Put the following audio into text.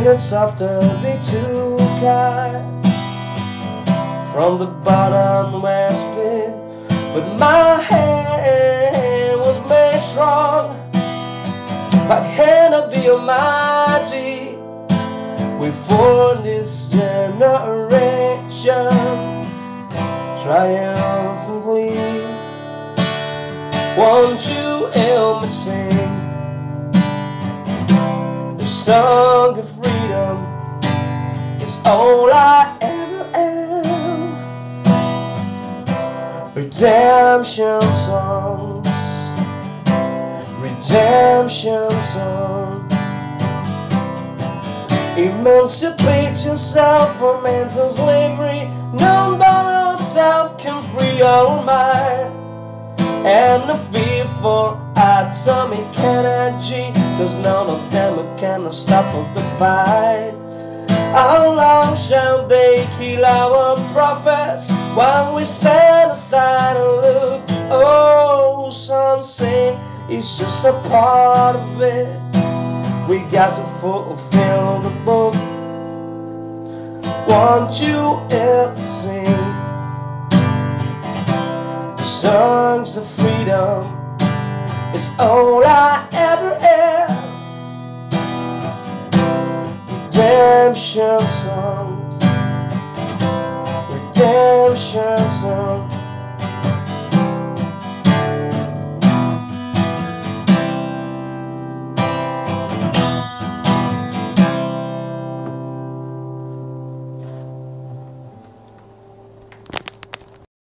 minutes after they took us from the bottom where I split, but my hand was made strong by the hand of the Almighty. We for this generation triumphantly. Won't you help me sing the song of freedom? It's all I ever am. Redemption songs, redemption songs. Emancipate yourself from mental slavery. None but ourselves can free our mind. And the fear for atomic energy, 'cause none of them can stop the fight. How long shall they kill our prophets while we stand aside and look? Oh, some say it's just a part of it. We got to fulfill the book. Won't you help me sing the songs of freedom? It's all I ever am. Redemption songs, redemption songs.